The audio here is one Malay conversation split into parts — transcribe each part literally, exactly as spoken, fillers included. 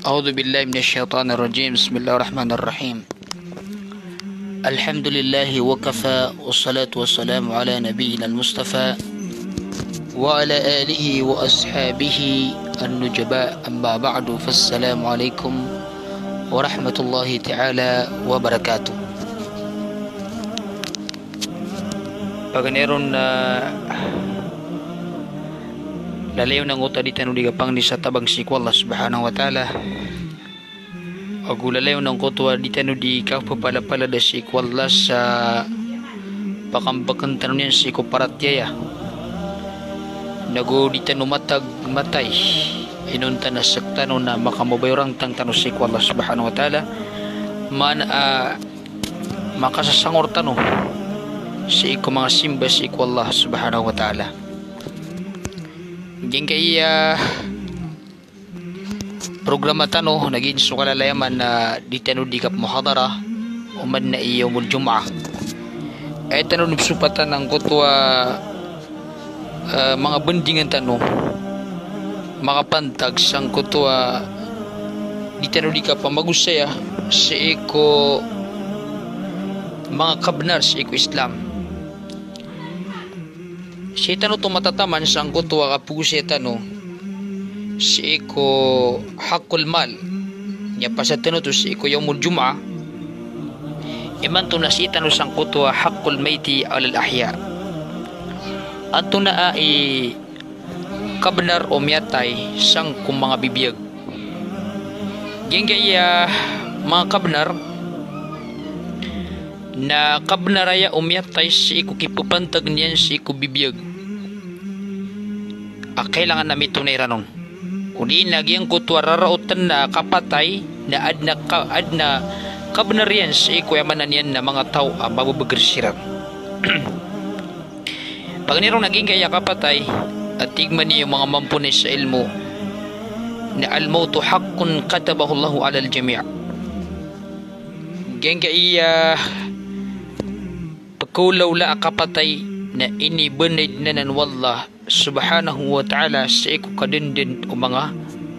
أعوذ بالله من الشيطان الرجيم. بسم الله الرحمن الرحيم. الحمد لله وكفى، والصلاة والسلام على نبينا المصطفى وعلى آله وأصحابه النجباء، أما بعد، فالسلام عليكم ورحمة الله تعالى وبركاته. Paganeron na lalayo ng uta di tanong di kapang ni sa tabang siku Allah subhanahu wa ta'ala. Agu lalayo ng kutwa di tanong di kapapalapala da siku Allah sa pakambakan tanong niyan siku paratyaya. Nagu di tanong matag matay inunta na saktano na makamobayorang tang tanong siku Allah subhanahu wa ta'ala. Man uh, makasasangor tanong si iku mga simba si iku Allah subhanahu wa ta'ala. Ging kay uh, programa tano naging sukalalayaman na di tano di kap muhadara uman na iyomul jum'ah ay tano nipsupatan ng kutwa uh, mga bendingan tano mga pantag sang kutwa di tano di kap magusaya sa iko mga kabnar sa iko Islam. Si tano tumatataman sang kutwa kapusi tano si iko hakul mal niya pasatano to si iko yomul jum'ah iman to na si tano sang kutwa hakul mayti alal ahya at to na ay kabnar o miyatay sang kung mga bibiyag gengaya mga kabnar na kabnaraya umyatay si iku kipupantag niyan si iku bibiyag ah, kailangan na may tunay ranon kuni nagyang kutwa rarautan na kapatay na adna ka, adna kabnariyan si iku yamanan yan na mga tao ang mabubagrisiran pag nirong naging kaya kapatay at tigman niyo mga mampunay sa ilmo na al-mautu haqqun katabahu Allahu ala al-jami' gengga iya pagkulaw la kapatay na ini benid na nan wallah subhanahu wa ta'ala sa iku kadindin o mga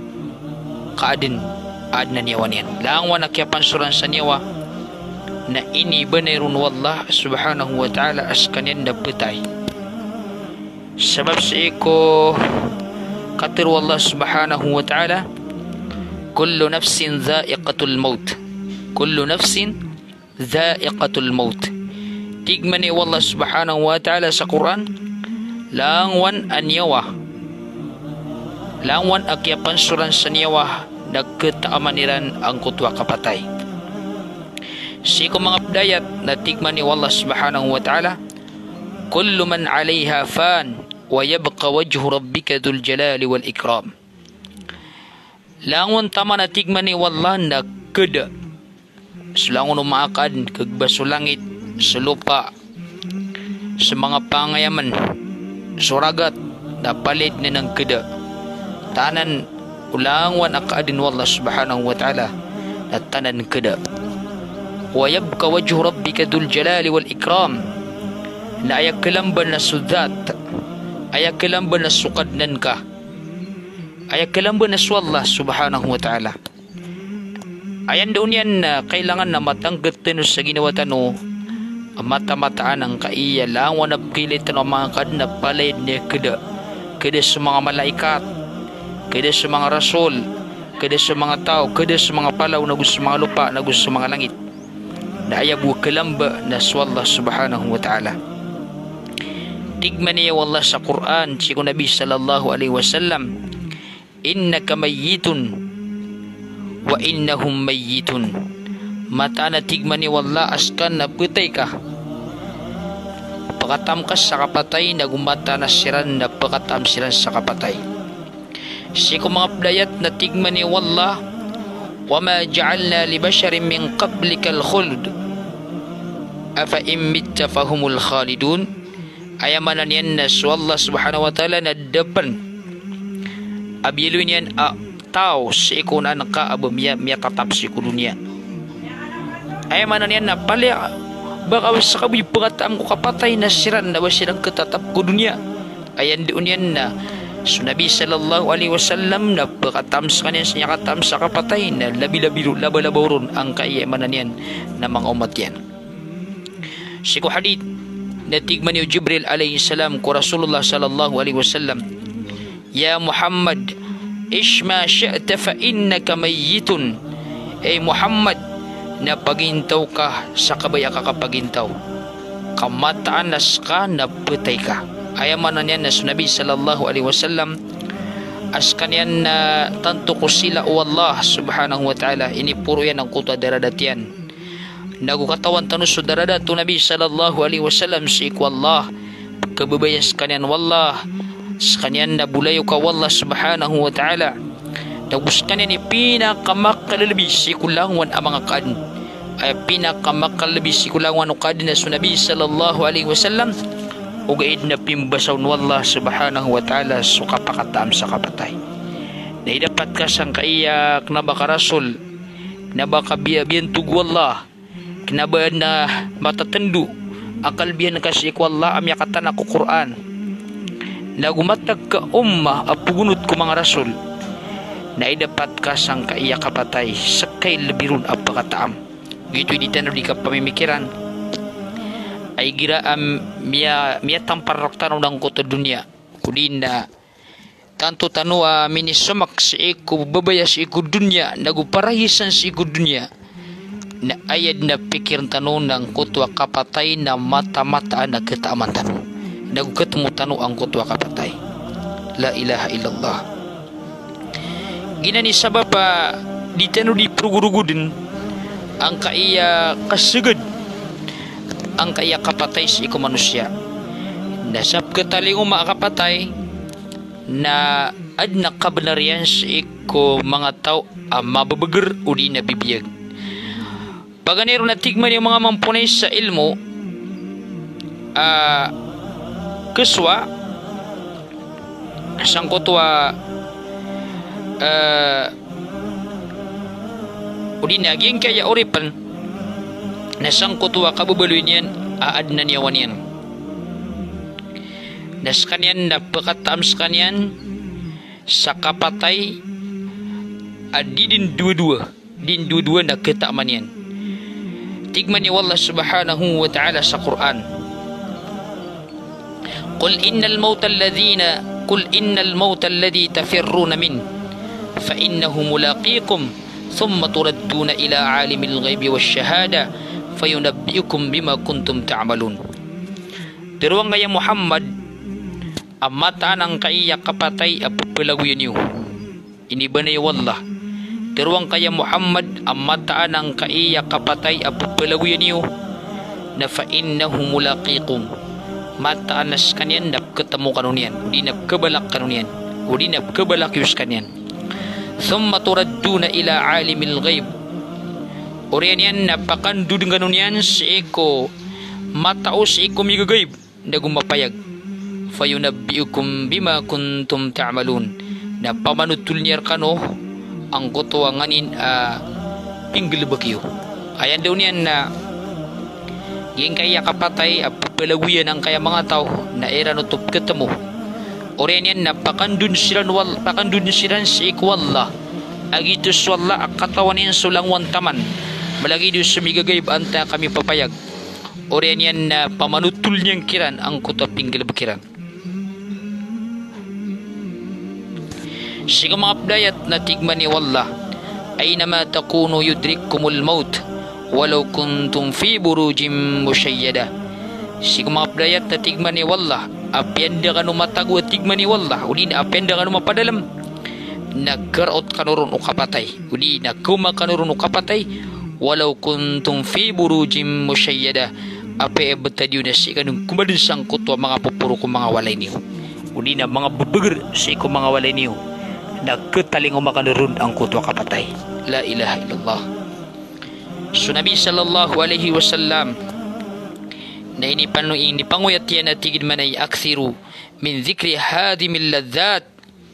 kaadin ad na niyawan yan langwa na kaya pansuran sa niyawa na ini benirun wallah subhanahu wa ta'ala as kanyan na betay sabab sa iku katir wallah subhanahu wa ta'ala kullu nafsin dha'iqatul maut kullu nafsin dha'iqatul maut tigmani wallah subhanahu wa ta'ala sa Quran langwan anyawa langwan akyapan suran sa niyawa nagkataamaniran ang kutwa kapatay si ko mga pdayat na tigmani wallah subhanahu wa ta'ala kullu man alayha fan wa yabqa wajhu rabbika dhul jalali wal ikram langwan tama na tigmani wallah na kada sulangon umaakad kagbaso langit sa lupa sa mga pangayaman suragat na palit na ng kada tanan ulangwan akaadin wallah subhanahu wa ta'ala na tanan kada wa yabqa wajhu rabbika dhul jalali wal ikram na ayak kalamban na sudat ayak kalamban na sukadnan ka ayak kalamban na swallah subhanahu wa ta'ala ayan doon yan na kailangan na matanggat tano sa ginawa tano mata-mataan ang kaiya langwan na pilit ng mga kadna palid niya kada kada sa mga malaikat kada sa mga rasul kada sa mga tao kada sa mga palaw na gusto sa mga lupa na gusto sa mga langit na ayabu kalamba na swallah subhanahu wa ta'ala tigman niya wallah sa Quran si Nabi sallallahu alaihi wasallam innaka mayyitun wa innahum mayyitun mata na tigmani wallah askan na putay ka pagkatamkas sa kapatay na gumata na siran na pagkatam siran sa kapatay si ko mga pdayat na tigmani wallah wa ma ja'alna li basharin min qablika al-khuld afa in mitta fahumul khalidun ayamanan yan na wallah subhanahu wa ta'ala na depan abiluin yan a tao si ko na nakaabam ya miya tatap si ko dunia ay manan yan na pali baka sa kabuy pagkataan ko kapatay na siran na ba silang katatap ko dunia ayan doon yan na So Nabi sallallahu alaihi wasallam na pagkatams kanian sa katam sa kapatay na labi-labi laba-labaw ron ang kaiyamanan yan na mga umat yan. Siku hadith na tigman ni Jibril alaihi salam ko Rasulullah sallallahu alaihi wasallam, Ya Muhammad, ishma syi'ta fa innaka mayyitun. Eh Muhammad, na pagintaw ka sa kabaya ka kapagintaw. Kamataanas ka na patay ka. Ayamanan yan na Nabi sallallahu alaihi wasallam as kanyan na tanto ko sila o Allah subhanahu wa ta'ala ini puro yan ang kuta daradat yan nagukatawan tanus so daradat to Nabi sallallahu alaihi wasallam si iku Allah kababayas kanyan wallah sa kanyan na bulayo ka wallah subhanahu wa ta'ala nagus kanyan ni pinakamakalabi si kulangwan ang mga kan ay pinakamakalabi si kulangwan o kadin na so Nabi sallallahu alaihi wasallam ugaid na pimbasaw wallah subhanahu wa ta'ala so kapakatam sa kapatay na idapat ka sang kaiyak na baka rasul na baka biyabiyan tug wallah kinabayan na matatendu akal biyan ka si wallah amya katana ko Quran na gumatag ka umma apugunot ko mga rasul na idapat ka sang kaiyak kapatay sakay labirun apakataam gito di tanong di ka pamimikiran ay gira am um, miya miya tamparok tanu ng kota dunia kudina tanto tanua minisomak si iku babaya si iku dunia naguparahisan si iku dunia na ayad na pikir tanu ng kutwa kapatay na mata-mata na ketaaman tanu naguketemu tanu ang kutwa kapatay la ilaha illallah gina ni sabab di tanu di prugurugudin ang kaiya kasugod ang kaya kapatay si iku manusia nasab kataling mga kapatay na ad nakabanarian si iku mga tao ang mababagar o di nabibiyag paganero na tigman yung mga mampunay sa ilmo uh, kuswa sang kutwa uh, o di naging kaya uripan nasang kutwa kabubaloy niyan aad na niyawan yan nas kanyan napakatams kanyan sa kapatay adi din dua-dua din dua-dua na ketaman yan tigman ni Allah subhanahu wa ta'ala sa Quran Qul innal mawta alladhina Qul innal mawta alladhi tafirruna min fa innahu mulaqikum thumma turadduna ila alimil ghaibi wasyahada fayunabbiukum bima kuntum ta'malun. Tiruang kaya Muhammad amata ng kaiya kapatay apupalaguyan niyo. Ini banay wallah. Tiruang kaya Muhammad amata ng kaiya kapatay apupalaguyan niyo na fa innahu mulaqikum. Mataanas kanyan nap ketemu kanunian, di nap kebalak kanunian, o di nap kebalak yus kanyan. Thumma turadduna ila alimil ghaib. Orian yan napakandu dengan yan si eko matao si eko migagayb na gumapayag fayunabbiukum bima kuntum ta'malun na pamanutul niyar kano ang kutuwanganin a uh, pinggilbakyo ayan daw niyan na yung kaya kapatay apapalaguyan ang kaya mga tao na era nutup ketemu orian yan napakandun silan wal pakandun silan si eko wallah agitus wallah akatawan yan sulangwan taman malagi doon sa migagayb anta kami papayag orian yan na pamanutul niyang kiran ang kutaping gilbakiran siga mga pdayat na tigman ni wallah ay nama takunu yudrikkumul maut walau kuntum fi burujim musyayyada siga mga pdayat na tigman ni wallah apyanda ka numatago at tigman ni wallah uli na apyanda ka numapadalam nagkaraot kanurun o kapatay uli na kuma kanurun o kapatay walau kuntum fi burujim musyayyada apa e betadyo na si kanung kumadun sang kutwa mga pupuro ko mga walay niyo uli na mga bubugur si ko mga walay niyo nagkataling umakanurun ang kutwa kapatay la ilaha illallah so Nabi sallallahu alaihi wasallam na ini panu ini panguyat yan na tigid manay akthiru min zikri hadimil ladhat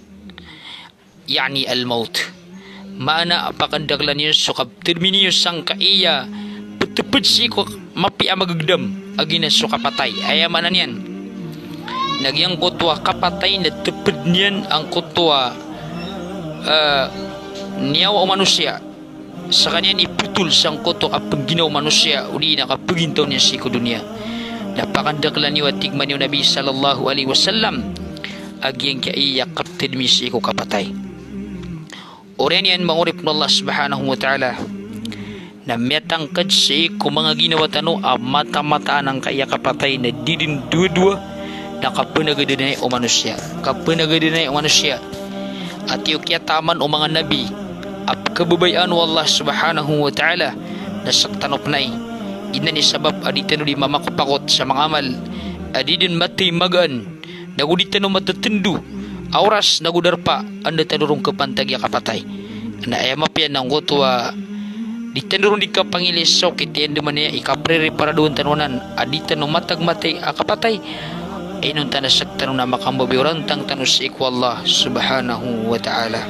yani al-maut mana apakandaglan yun so kabtermini yun sang kaiya petepet si ko mapi amagagdam agina so kapatay ayamanan yan Nagyang kutwa kapatay na tupad niyan ang kutwa uh, niyaw o manusia. Sa kanyan iputul sang kutwa kapag ginaw manusia uli nakapagintaw niya si dunia. Napakandaklan niyo at tigman niyo Nabi sallallahu alaihi wasallam agyang kaiyak kaptid misi ko kapatay. Oren yan mangurip ng Allah subhanahu wa ta'ala na metangkad si ko mga ginawa tano a mata-mata ng kaya kapatay na didin dua-dua na kapanagadanay o manusia kapanagadanay o manusia at yung kiyataman o mga nabi at kababayan o Allah subhanahu wa ta'ala na saktanop na ina ni sabab aditan di mamakapakot sa mga amal adidin matay magaan naguditan o matatindu auras nagudarpa anda tanurong kapantag ya kapatay na ayamapian ng kutwa di tanurong di kapangilis sokit yan naman niya ikaprere para doon tanunan aditan o matag matay kapatay ay nung tanasak tanong na makambabiuran tang tanong si ikwa Allah subhanahu wa ta'ala.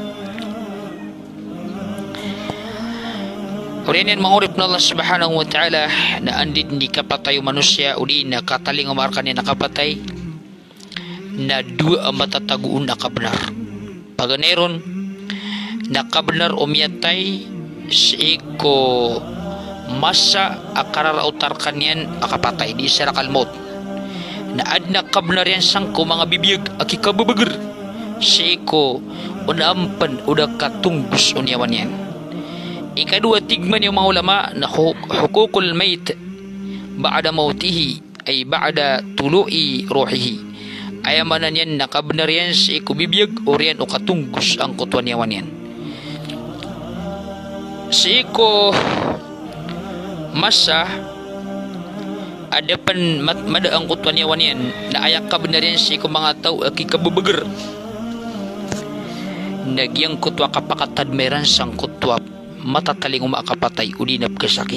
Urianin mangurip na Allah subhanahu wa ta'ala na andid ni kapatay o manusia uli na kataling umarkan niya na kapatay na dua ang matataguon na kabenar. Paganeron na kabenar o miyatay si iko masa akararautar kanyan akapatay di sarakal maut na adna kabenar yan sangko mga bibiyag aki kababagar si iko unampan udah katungbus unyawan yan. Ikadua tigman yung mga ulama na hukukul mayt ba'da mautihi ay ba'da tulu'i ruhihi ayamanan yan nakabenar yan si iko bibiyag o riyan o katunggus ang kutuan yawan yan. Si iko masa ada pan mada ang kutuan yawan yan na ayak kabenar yan si iko mga tao aki kababagar nagyang kutwa kapakatad meran sang kutwa matataling umakapatay udinap kasakit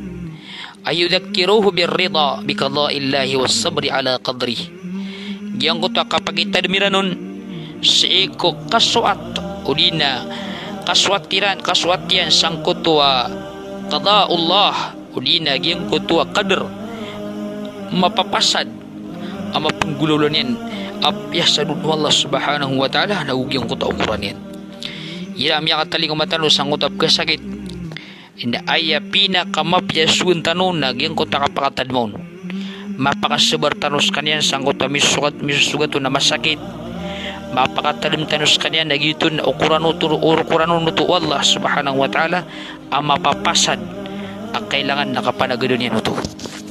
ayudhakiruhu birrida biqada'illahi wassabri ala qadri yang kutwa kapag itadmiranon si iko kasuat udina kaswatiran kaswatian sang kutwa qada'ullah udina yang kutwa qadr mapapasad ama penggululan yan apyah sadun Allah subhanahu wa ta'ala na ugyang kutwa ukuran yan iram ya kataling umatano sang utap kasakit inda aya pina kamapyasun tanon nagyang kutwa kapakatad mo mapakasabar tanos kanyan sang kutwa misugat misugat na masakit mapakatalim tanos kanyan nagyuto na ukuran uturo ukuran uto Allah subhanahu wa ta'ala ang mapapasad ang kailangan nakapanagado niya uto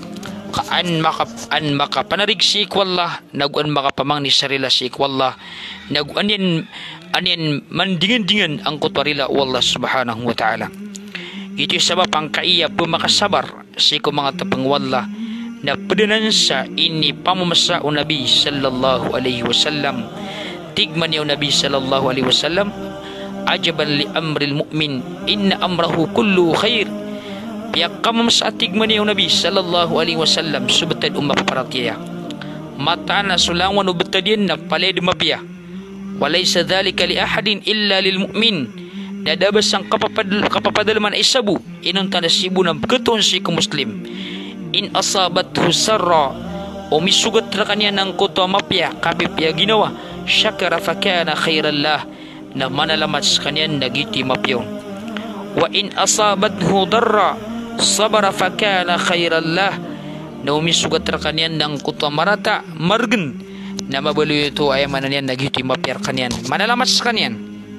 kaan maka an makapanarig si ikwallah naguan makapamang ni sarila si ikwallah naguan yan anin mandingan-dingan ang kutwarila Allah subhanahu wa ta'ala. Ito sabab ang kaiya pumakasabar si ko mga tapang wallah na padanan sa ini pamamasa o Nabi sallallahu alaihi wasallam tigman niya o Nabi sallallahu alaihi wasallam ajaban li amril mu'min inna amrahu kullu khair piyak kamamasa tigman niya o Nabi sallallahu alaihi wasallam subtad umapaparatiya mata na sulangan o betadin na palay dumabya walaysa dhalika li ahadin illa lil mu'min dadabas ang kapapadal kapapadalaman ay sabu inong tanasibu ng keton si muslim in asabathu sarra o misugat na kanya ng kuto mapya kapipya ginawa syakara fakana khairallah na manalamat sa kanya nagiti mapyaw wa in asabathu darra sabara fakana khairallah na umisugat na kanya ng kuto marata margen na mabaluyo ito ay manan nagiti mapyar kanyan manalamat sa kanyan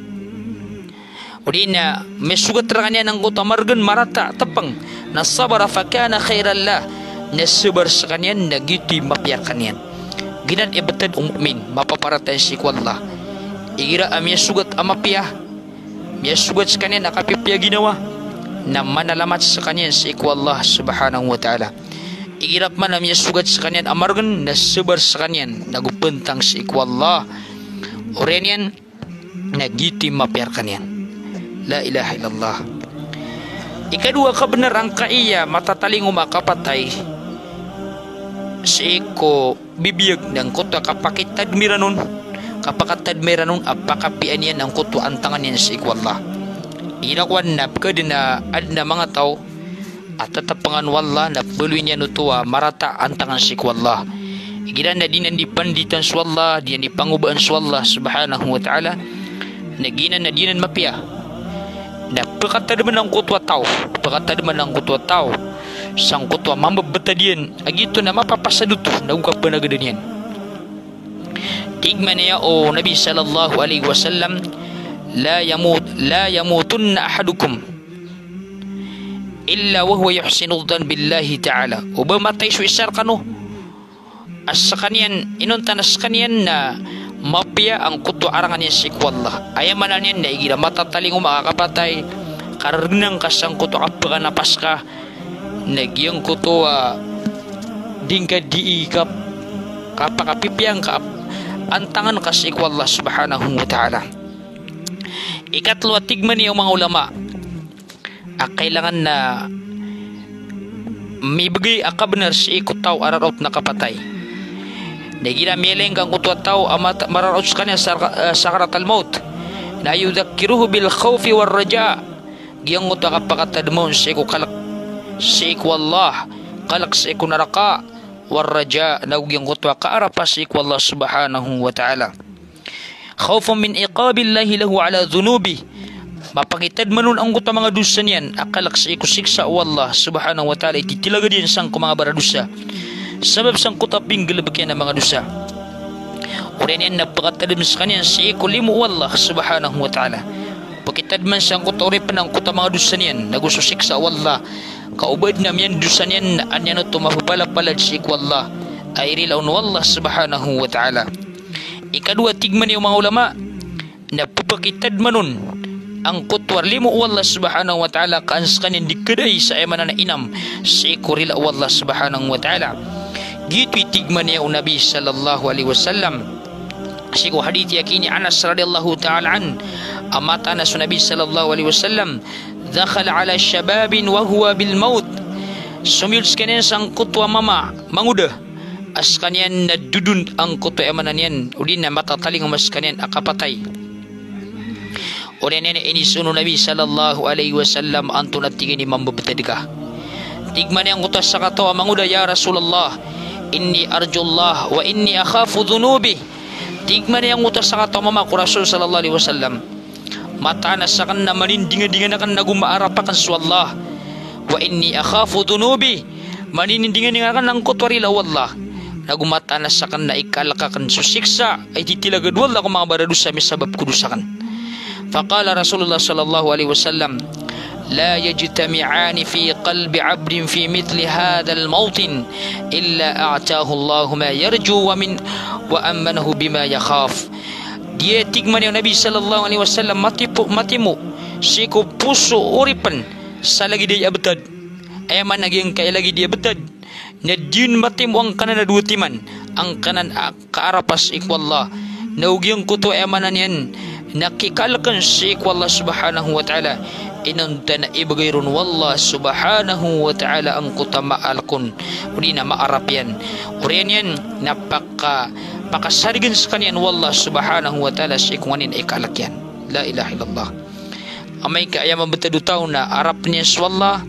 uli na may sugat na kanyan ng kuto margen marata tapang na sabara fakana khairallah na sabar sa kanyan nagiti mapyar kanyan ginan ibatad umumin mapaparatan si kwallah igira amya sugat amapya miya sugat sa kanyan nakapipya ginawa na manalamat sa kanyan si ikwallah subhanahu wa ta'ala igirap man amya sugat sa kanyan amargan na sabar sa kanyan nagupentang si ikwallah orenyan nagiti mapyar kanyan la ilaha illallah. Ikadua kabenar ang kaiya matataling umakapatay si iko bibiyag ng kutwa kapakitad miranon kapakatad miranon apakapian yan ang kutwa antangan yan si ikwallah inakwan na pagkadina adna mga tao at tatapangan wallah na buluin niya nutuwa marata antangan si ikwallah Igiran na dinan di panditan swallah, diyan di pangubaan swallah subhanahu wa ta'ala, naginan na dinan mapia. Na pekata deman ang kutwa tao, pekata deman ang kutwa tao, sang kutwa mambabata diyan, agito na mapapasaduto, nagukap pa na ganyan. Tigman niya o Nabi sallallahu alaihi wasallam, la yamut, la yamutunna ahadukum illa wa huwa yuhsinu dhan billahi ta'ala. O ba matay so isar kano? As sa kanyan, inunta na sa kanyan na mapia ang kutwa arangan niya si Allah. Ayamanan niyan na igira matataling o makakapatay, karenang kasang kutwa kapag napas ka, nagyang kutwa din ka diikap, kapakapipiyang ka, antangan ka si Allah subhanahu wa ta'ala. Ikatlo, tigman niya mga ulama, ah, kailangan na may bagay akabenar si ikutaw ararot na kapatay. Nagina mieleng kang kutwa tao amat mararot kanya sa uh, sakarat al-maut. Na yudhakiruhu bil khawfi war raja. Giyang kutwa kapakatad mo si iku kalak si iku Allah, kalak si iku naraka war raja. Naugiyang kutwa kaarapa si iku Allah subhanahu wa ta'ala. Khawfun min iqabillahi lahu ala dhunubi. Mapangitad manun ang kutwa mga dusa niyan, akalak si iku siksa Allah subhanahu wa ta'ala, ititilaga din sang mga baradusa. Sabab sang kutwa pinggilabagyan ng mga dusa. Uriyan yan napakatadam sa kanyan si iku limu Allah subhanahu wa ta'ala. Pagkitad man sang kutwa uripan ang kutwa mga dusa niyan, nagususik sa Allah. Kaubad na miyan dusa niyan, anyan ito mapapalapalad si iku Allah. Ayrilaw no Allah subhanahu wa ta'ala. Ikadua, tigman yung mga ulama, na pupakitad manun ang kutwa limu Allah subhanahu wa ta'ala kaans kanyan dikaday sa emanan na inam si iku rila Allah subhanahu wa ta'ala. Gitu tigman niya ang Nabi sallallahu alaihi wasallam. Siku hadith yakini Anas radhiyallahu ta'ala an, amata na sa Nabi sallallahu alaihi wasallam, dakhala ala syababin wa huwa bil maut. Sumiyuls kanyan sang kutwa mama manguda, as kanyan nadudun ang kutwa emanan yan, udin na matataling mas kanyan akapatay. Uriyan yan inisuno Nabi sallallahu alaihi wasallam anto natigin ni mambabtad ka. Tigman niya ang kutwa sa katawa manguda, ya Rasulullah, inni arjullah wa inni akhafu dhunubi. Tigman niya ang utas sa katawa mama ko Rasul sallallahu alaihi wasallam, mata na sa kan na manindingan-dingan na kan nagumaarapakan sa Allah, wa inni akhafu dhunubi, manindingan-dingan kan ng kutwarila wallah, nagumata na sa kan na ikalakakan susiksa ay titilagad wallah kung mga baradusa may sabab kudusakan. Faqala Rasulullah sallallahu alaihi wasallam, لا يجتمعان في قلب عبد في مثل هذا الموطن إلا أعطاه الله ما يرجو ومن وأمنه بما يخاف. Dia tigman yang Nabi sallallahu alaihi wasallam matipu matimu siku puso uripan sa lagi dia betad ay man naging kay lagi dia betad na din matimu ang kanan na duutiman ang kanan kaarapas ikwallah naugyang kuto ay manan yan nakikalakan si ikwallah subhanahu wa ta'ala. Inunta na ibagayrun wallah subhanahu wa ta'ala ang kutama alkun uli na maarap yan. Uriyan yan napaka pakasarigan sa kanyan wallah subhanahu wa ta'ala sa ikunganin ay kalakyan. La ilaha illallah. Amay ka ayaman betadutaw na arap niya sa wallah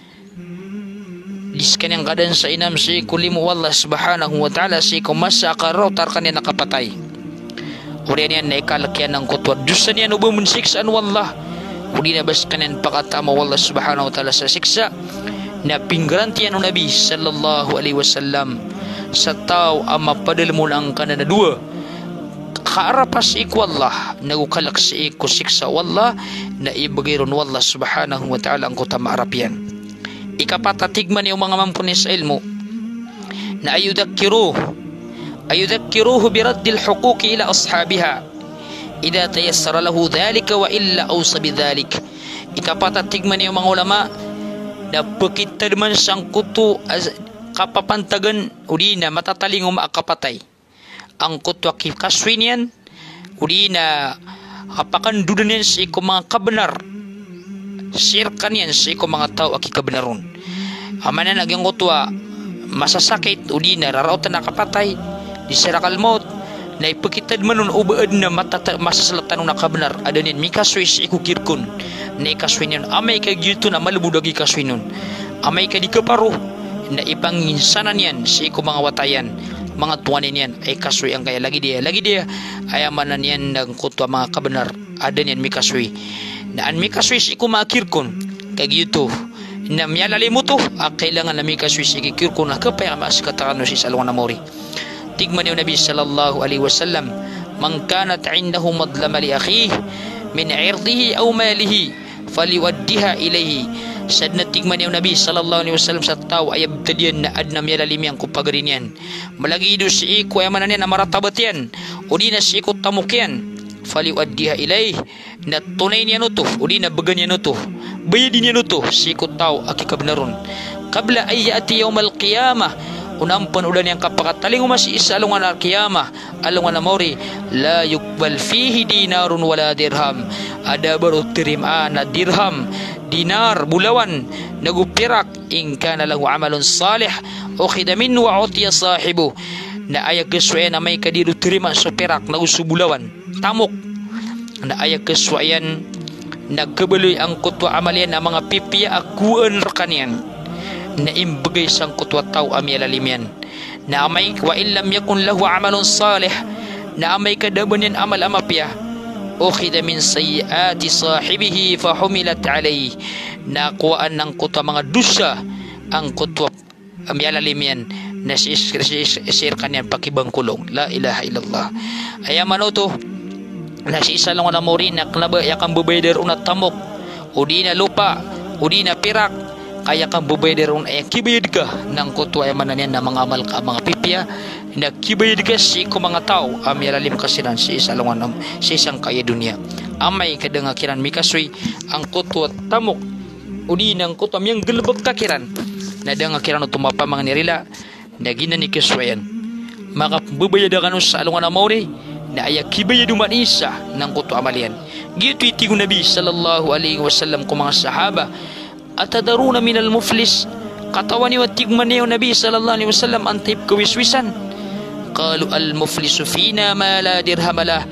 dis kanyang kadan sa inam sa ikulimu wallah subhanahu wa ta'ala sa ikumasa akaraw tar kanyan nakapatay. Uriyan yan na ikalakyan ng kutwa dusan yan ubamun siksaan wallah. Uli na bas kanan pakatama wallah subhanahu wa ta'ala sa siksa na pinggarantiyan ng Nabi sallallahu alaihi wasallam sa tao ang mapadal mo lang kanan na dua kaarapas iku wallah nagukalak sa iku siksa wallah na ibagayron wallah subhanahu wa ta'ala ang kutama arapian. Ikapatatigman yung mga mampunis sa ilmo na ayudakiruh ayudakiruhu biraddil huquqi ila ashabiha idha tayassara lahu dhalika wa illa awsa bidhalik. Ikapatatigman niyo mga ulama na pagkita naman sang kuto kapapantagan uli na matataling umakapatay ang kuto kaswin yan uli na kapakandudan yan sa iko mga kabenar sirkan yan sa iko mga tao aki kabenaron amanan agyang kuto masasakit uli na rarautan na kapatay di sirakal maut na ipakitad manon ubaad na matata masasalatan ng nakabenar adanin mikasway si ikukirkun na ikasway nun amay kagyuto na malubudagi kasway nun amay ka di kaparo na ipanginsanan yan si iku mga watayan mga tuwanin yan ay kasoy ang kaya lagi dia lagi dia ay amanan yan ng kutwa mga kabenar ada niyan mi kasoy na an mi kasoy si kumakirkon kag yuto na miyalali mo to ah, kailangan na mi kasoy si kikirkon na kapay mas katakano si salungan na mori tigman yung Nabi sallallahu alaihi wasallam man kanat indahu madlama li akhihi min irdihi aw malihi faliwaddiha ilayhi sad na tigman yung Nabi sallallahu alaihi wasallam sa tao ay abtadiyan na adnam yalalim yang kupagarin yan malagi do si iku ay manan yan na maratabat yan o di na si iku tamuk yan faliwaddiha ilayhi na tunay niya no to o di na bagan niya no to bayadin niya no to si iku tao aki kabnaron kabla ay yati yawmal qiyamah unampan ulan yang kapakataling umas isa alungan al-qiyamah alungan na mori la yukbal fihi dinarun wala dirham ada baru terima na dirham dinar bulawan nagupirak in kana lahu amalun salih ukhida minhu wa utiya sahibu na ayak kesuayan na may kadiru terima so perak nagusubulawan tamok na ayak kesuayan nagkabeloy ang kutwa amalian na mga pipiya akuan rekanian na imbagay sang kutwa tao amya lalimian na amay wa illam yakun lahu amalun salih na amay kadaban yan amal amapya ukhida min sayyiati sahibihi fahumilat alayhi na kuwaan ng kutwa mga dusa ang kutwa amya lalimian na sisir kanyan pakibang kulong la ilaha illallah ayaman to na si isa lang na mori na klaba yakang bubayder unat tamok udi na lupa udi na pirak kaya kang bubayder un ay kibayad ka ng kutwa ay manan yan na mga amal ka mga pipya na kibayad ka si ko mga tao am yalalim kasiran si isa lang si isang kaya dunia amay kadang akiran mikasoy ang kutwa tamok udi ng kutwa miyang gelebag kakiran na dang akiran tumapa mga nirila na ginan ni kiswayan maka bubayadakan sa alungan na mauri na ayak kibayad uman isa ng kutwa amalian gitu itigo Nabi sallallahu alaihi wasallam ko mga sahaba atadaruna minal muflis katawani wa tigman niyo Nabi sallallahu alaihi wasallam ang tip kawiswisan qalu al muflisu fina ma la dirham lah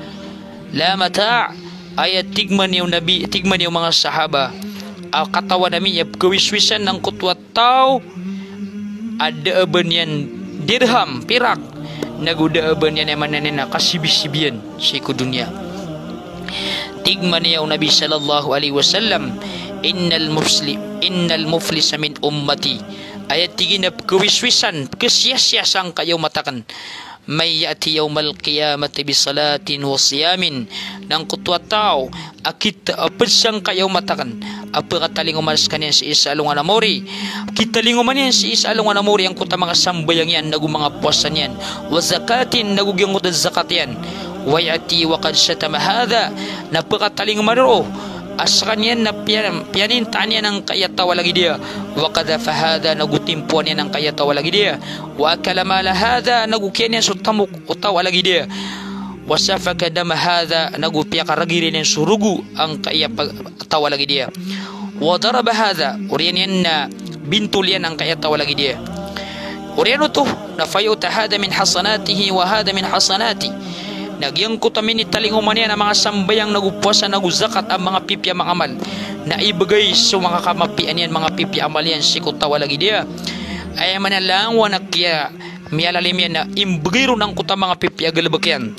la mata' ayat tigman niyo Nabi tigman niyo mga sahaba al katawan namin yung kawiswisan ng kutwa tao ada aban yan dirham pirak naguda aban yan eman na kasibisibian sa iku dunia tigman niyo Nabi sallallahu alaihi wasallam innal muslim innal muflisa min ummati ayat tiginap kawiswisan kesia-siasang kayo matakan may yati yawmal qiyamati bi salatin wa siyamin nang kutwa tao akita apesang kayo matakan apa kataling umalas kanyan si isa alungan amori kita linguman yan si isa alungan amori ang kuta mga sambayang yan nagu mga puasan yan wa zakatin nagugyang kuta zakat yan wa yati wa qad syatama hadha napakataling umaro askan yan na pian, pianintaan yan ng kayatawa lagi dia wa kadha fahada nagutimpuan yan ng kayatawa lagi dia wa kalamala hadha nagukyan yan sutamuk utawa lagi dia wa safaka dama hadha nagupya karagirin yan surugu ang kayatawa lagi dia wa daraba hadha uriyan yan na bintul yan ang kayatawa lagi dia uriyan ito na fayuta hada min hasanatihi wa hada min hasanati nagyang kutamin ni talinguman yan ang mga sambayang nagupuasa naguzakat ang mga pipya mga amal na ibagay sa mga kamapian yan mga pipya amal yan si kutawa lagi dia ay manalangwa na kaya miyalalim yan na imbagay ron ang kuta mga pipya galabak yan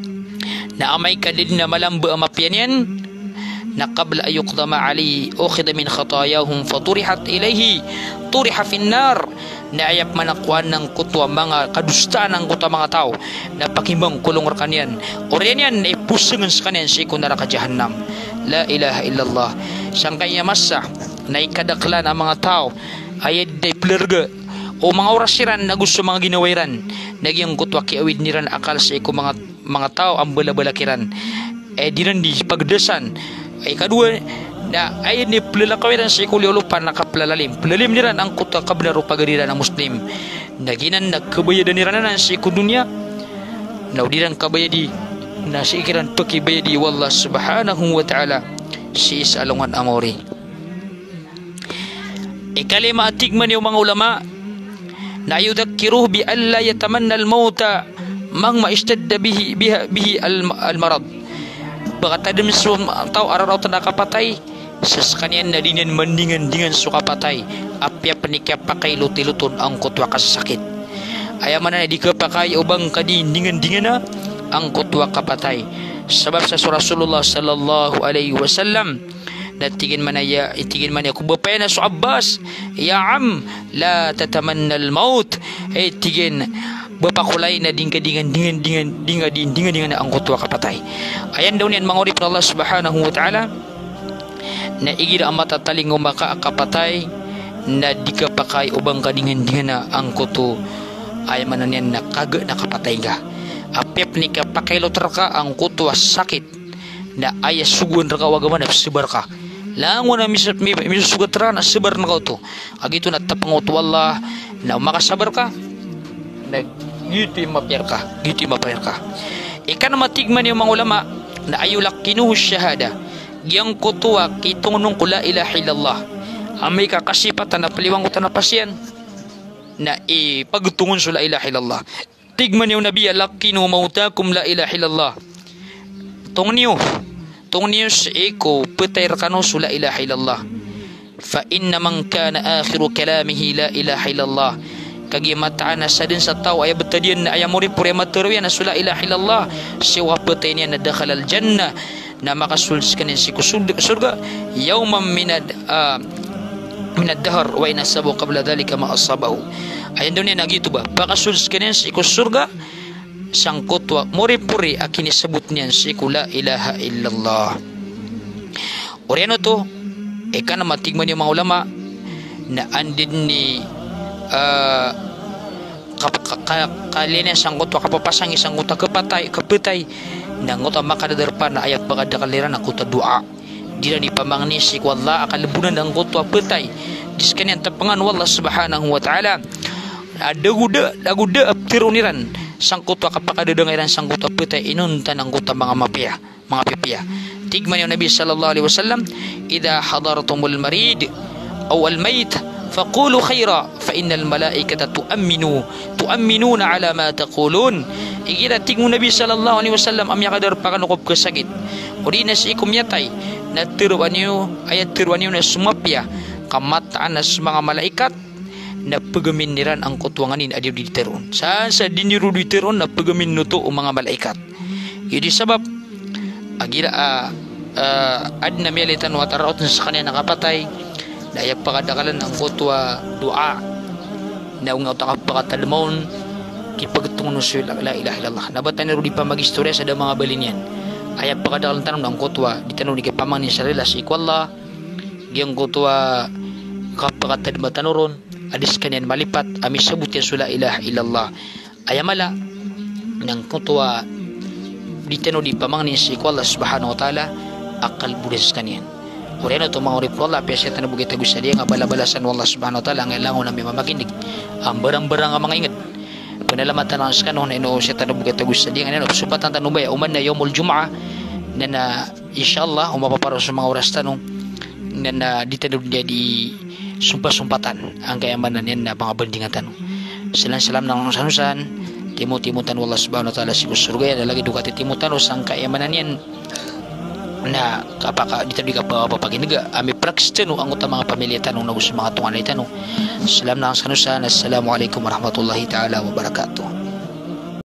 na amay kadid na malamba ang mapian yan na qabla ayuqdama ali ukhida min khatayahum faturihat ilayhi turiha finnar na ayap manakwan ng kutwa mga kadustaan ng kutwa mga tao na pakimang kulong kanyan oriyan yan ay pusungan sa kanyan si kunara ka jahannam la ilaha illallah siyang kaya masa na ikadaklan ang mga tao ay day plerga o mga orasiran na gusto mga ginawairan nagyang kutwa kiawid niran akal sa iku mga mga tao ang balabalakiran eh diran di pagdasan ay kadua na ay ni plalakawiran sa ikuli ulupan nakaplalalim plalalim niran ang kuta kabnaro pagariran ng muslim naginan nagkabayadan niran na sa iku dunya naudiran kabayadi na sa ikiran pakibayadi wallah subhanahu wa ta'ala si isalungan amori ikalima atigman yung mga ulama na yudhakiruh bi alla yatamanna al-mauta mang maistadda bihi bihi, bihi al-marad baka tadam sa tao araw-araw nakapatay sa kanyan na dinan mandingan dengan suka patay apya penikya pakai luti-lutun ang kutwa kasakit ayamana dikapakai ubang kadindingan-dingan na ang kutwa kapatay. Sebab sa Rasulullah sallallahu alaihi wasallam natigin man ya itigin man ya kubapena su Abbas, ya am la tatamanna al maut, eh tigin bapakulay na dingka dingan dingan dingan dinga dingan dingan na ang kutwa kapatay. Ayan daw niyan mangurip na Allah subhanahu wa ta'ala na igir ang matataling umaka kapatay na dikapakai ubang kadingan dingan na ang kutu ay man niyan na kaga na kapatay ga. Apep ni kapakilo terka ang kutwa sakit na ayah sugun terka wagaman na sebar ka lango na misap misusugat ra na sebar na kauto agito na tapangot wallah na makasabar ka na gitu mapayar ka gitu mapayar ka ikan matigman yung mga ulama na ayulak kinuhu syahada yang kutwa kitungunong kula ilaha illallah amay kakasipatan na paliwang utan na pasyan na ipagtungon sa la ilaha illallah. Tigman yung Nabi alakinu mautakum la ilaha illallah. Tong niyo, tong niyo sa eko petay rakano sa la ilaha illallah. Fa inna man kana akhiru kalamihi la ilaha illallah. Kagi mataan na sa din sa tao ay betadian na ayamuri puri materwian na sa la ilaha illallah. Siwa petay niya na dakhala al jannah na makasulskan si surga yawman minad uh, minad dahar wa inasabu qabla dhalika ma asabahu. Ayan daw niya nagito ba pakasulus ka niyan sa ikus surga sang kutwa muri-puri akin isabot niyan sa ikula ilaha illallah. Oriano to eka na matigman yung mga ulama na andin ni uh, kalina sang kutwa kapapasang isang kutwa kapatay kapatay na kutwa makadadarpa na ayat pakadakaliran na kutwa dua di na ni pamangnisik wallah akalibunan ng kutwa patay diskanyan tapangan wallah subhanahu wa ta'ala daguda daguda aptiruniran sangkutwa kapakadadangairan sangkutwa petay inuntan ang kuta mga mapia mga pipia. Tigman yung Nabi sallallahu alaihi wasallam idha hadaratumul marid aw al mayt faqulu khaira fa innal malaikata tu'minu tu'minuna ala ma taqulun. Igira tigmo Nabi sallallahu alaihi wasallam am yakadar pakanukob kasagit uri na si ikum yatay na tiruan niyo ayat tiruan niyo na sumapya kamataan na mga malaikat na pagamiran ang kutwanganin adiw di teron saan sa diniru di teron na pagamin nuto o mga malaikat yun sabab agira uh, uh, ad na militan wa taraot sa kanya nakapatay daya pakadakalan ang kutwa dua na unga takapakatalmon kipagtungon sa la ilaha illallah nabatan niru di pa magistorya sa da mga balinyan ayat pakadakalan tanong ng kutwa di tanong di kapamang ni sarila si ikwallah giyang kutwa kapakatadmatanuron adis kanyan malipat ami sabut ya sula ilaha illallah ayamala nang kutwa diteno di pamangnin si Allah subhanahu wa ta'ala akal budas kanyan ureno to mga urip Allah piyasya tanu bugit tagus dia nga balabalasan wallah subhanahu wa ta'ala nga langon na may mamakinig ang barang-barang ang mga inged panalamatan ang skanon ino siya tanu bugit tagus dia nga supatan tanu bay uman na yomul jumaa na na insyaallah umapaparo sa mga oras tanong na na diteno dia di sumpah-sumpatan ang kayamanan yan na mga bandingan tanong salam-salam ng sanusan timu-timutan wallah subhanahu wa ta'ala si surga yan lagi dukati timutan o sang kayamanan yan na kapaka dito di ka pa papaginaga ami praksten o ang utang mga pamilya tanong na gusto mga tungan na tanong salam ng sanusan assalamualaikum warahmatullahi ta'ala wabarakatuh.